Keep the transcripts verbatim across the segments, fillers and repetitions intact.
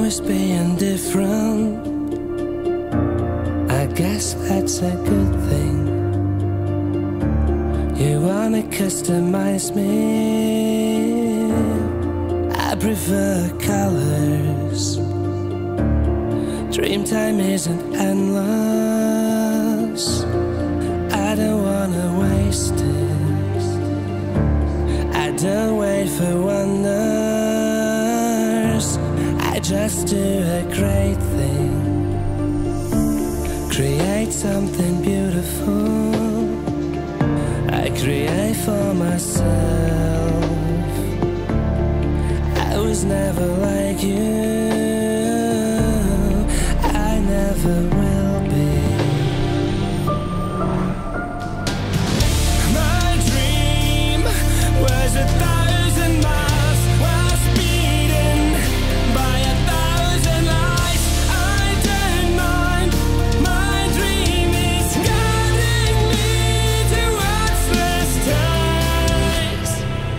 always being different. I guess that's a good thing. You wanna customize me, I prefer colors. Dreamtime isn't endless, I don't wanna waste it. I don't wait for wonders, I just do a great thing. Create something beautiful, I create for myself. I was never like you, I never will be. My dream was a thousand miles, was beaten by a thousand lies. I don't mind, my dream is guiding me towards the stars.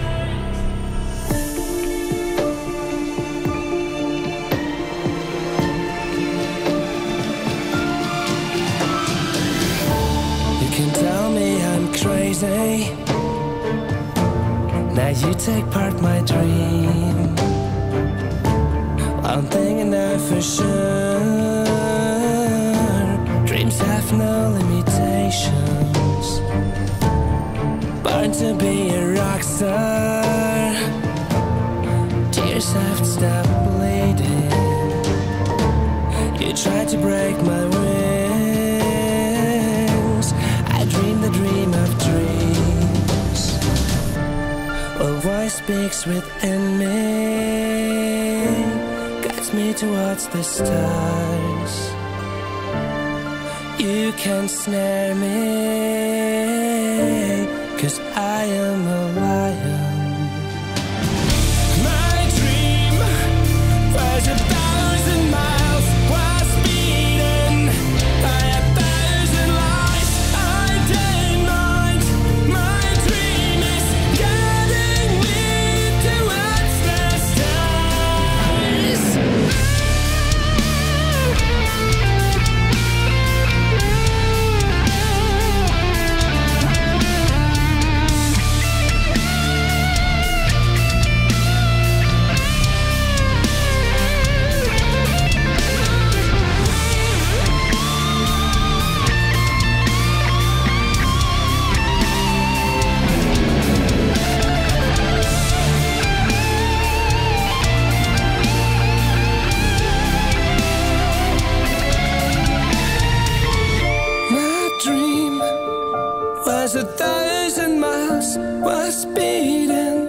You can tell me I'm crazy, now you take part my dream. One thing I know for sure, dreams have no limitations. Born to be a rock star, tears have stopped bleeding. You tried to break my wings, I dream the dream of dreams. A voice speaks within me, guides me towards the stars. You can snare me, 'cause I am a lion. My dream was a thousand miles, was beaten by a thousand lies. I don't mind, my dream is guiding me towards the stars. My dream was a thousand miles, was beaten